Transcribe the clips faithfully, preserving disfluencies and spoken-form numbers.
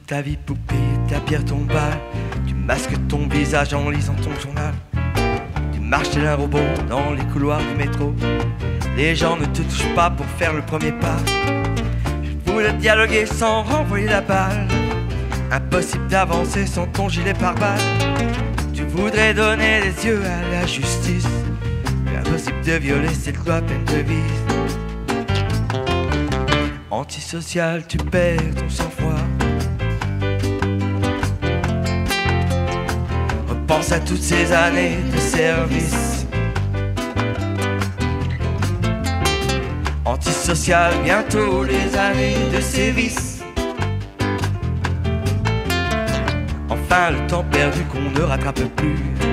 ta vie pour payer ta pierre tombale. Tu masques ton visage en lisant ton journal. Tu marches tel un robot dans les couloirs du métro. Les gens ne te touchent pas pour faire le premier pas. Je voulais dialoguer sans renvoyer la balle. Impossible d'avancer sans ton gilet pare-balles. Tu voudrais donner les yeux à la justice. Impossible de violer cette loi pleine de vices. Antisocial, tu perds ton sang-froid. Repense à toutes ces années de service. Antisocial, bientôt les années de sévices. Enfin le temps perdu qu'on ne rattrape plus.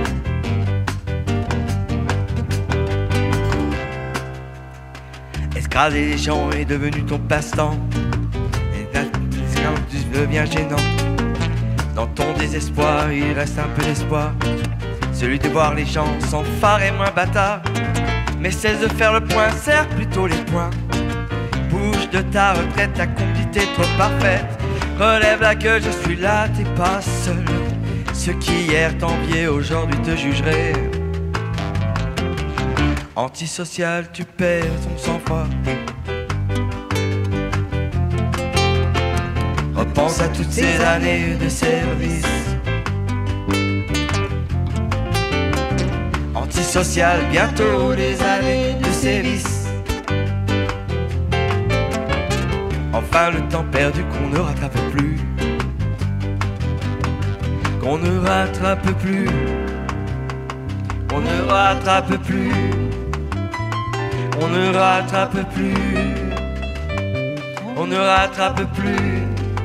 Escraser les gens est devenu ton passe-temps. Et là, tu deviens gênant. Dans ton désespoir, il reste un peu d'espoir. Celui de voir les gens s'enfarrer moins bâtard. Mais cesse de faire le point, serre plutôt les poings. Bouge de ta retraite, ta complicité trop parfaite. Relève la gueule, je suis là, t'es pas seul. Ceux qui hier t'enviaient, aujourd'hui te jugeraient. Antisocial, tu perds ton sang-froid. Repense à toutes ces années de service. Antisocial, bientôt les années de sévices. Enfin le temps perdu qu'on ne rattrape plus. Qu'on ne rattrape plus. On ne rattrape plus. On ne rattrape plus. On ne rattrape plus.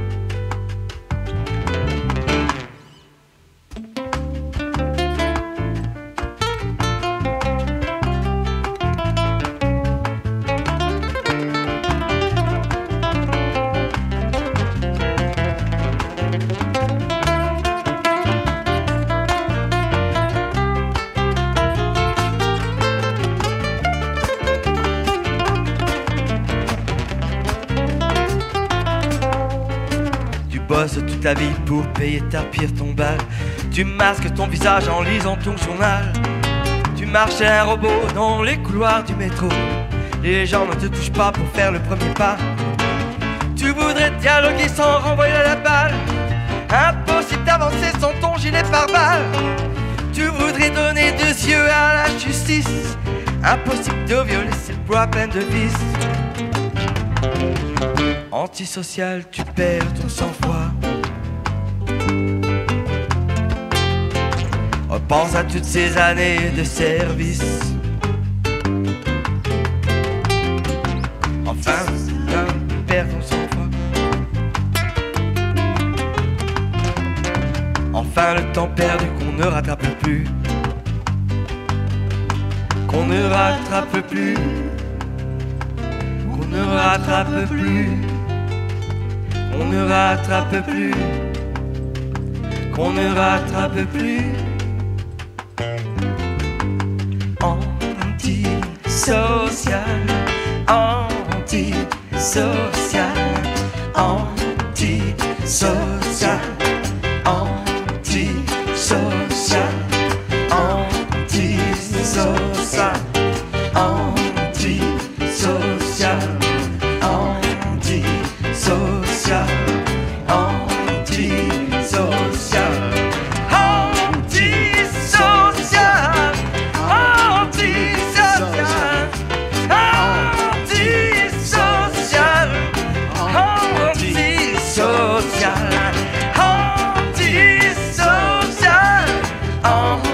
Tu bosses toute ta vie pour payer ta pierre tombale. Tu masques ton visage en lisant ton journal. Tu marches un robot dans les couloirs du métro. Les gens ne te touchent pas pour faire le premier pas. Tu voudrais dialoguer sans renvoyer la balle. Impossible d'avancer sans ton gilet pare-balles. Tu voudrais donner deux yeux à la justice. Impossible de violer cette loi pleine de vices. Antisocial, tu perds ton sang-froid. Repense à toutes ces années de service. Enfin, tu perds ton sang-froid. Enfin le temps perdu qu'on ne rattrape plus. Qu'on ne rattrape plus. Qu'on ne rattrape plus. On ne rattrape plus. Qu'on ne rattrape plus. Antisocial, antisocial, antisocial, antisocial, antisocial, antisocial, antisocial, antisocial, antisocial, antisocial, antisocial, antisocial, antisocial, antisocial.